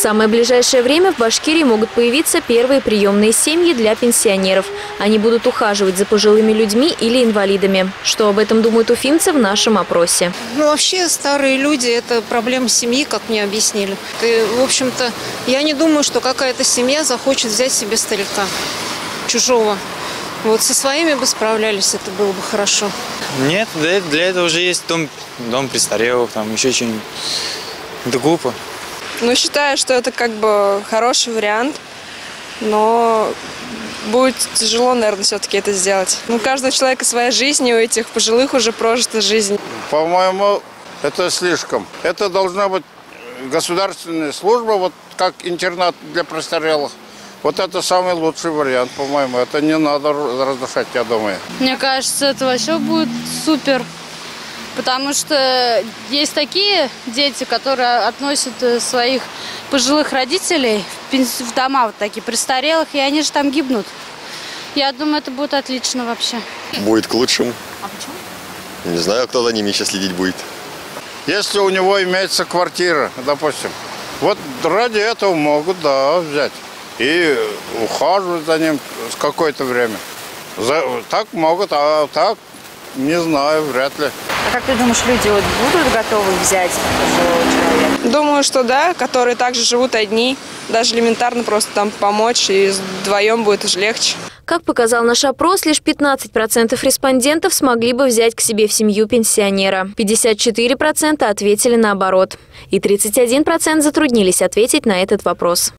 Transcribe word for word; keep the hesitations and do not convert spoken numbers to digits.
самое ближайшее время в Башкирии могут появиться первые приемные семьи для пенсионеров. Они будут ухаживать за пожилыми людьми или инвалидами. Что об этом думают уфимцы в нашем опросе? Ну, вообще, старые люди – это проблема семьи, как мне объяснили. И, в общем-то, я не думаю, что какая-то семья захочет взять себе старика чужого. Вот со своими бы справлялись, это было бы хорошо. Нет, для, для этого уже есть дом, дом престарелых, там еще что-нибудь. Это глупо. Ну, считаю, что это как бы хороший вариант, но будет тяжело, наверное, все-таки это сделать. Ну, у каждого человека своя жизнь, и у этих пожилых уже прожита жизнь. По-моему, это слишком. Это должна быть государственная служба, вот как интернат для престарелых. Вот это самый лучший вариант, по-моему. Это не надо разрушать, я думаю. Мне кажется, это вообще будет супер. Потому что есть такие дети, которые относят своих пожилых родителей в дома вот такие престарелых, и они же там гибнут. Я думаю, это будет отлично вообще. Будет к лучшему. А почему? Не знаю, кто за ними еще следить будет. Если у него имеется квартира, допустим, вот ради этого могут, да, взять. И ухаживать за ним с какое-то время. За, так могут, а так, не знаю, вряд ли. А как ты думаешь, люди вот будут готовы взять пожилого человека? Думаю, что да, которые также живут одни. Даже элементарно просто там помочь, и вдвоем будет уже легче. Как показал наш опрос, лишь пятнадцать процентов респондентов смогли бы взять к себе в семью пенсионера. пятьдесят четыре процента ответили наоборот. И тридцать один процент затруднились ответить на этот вопрос.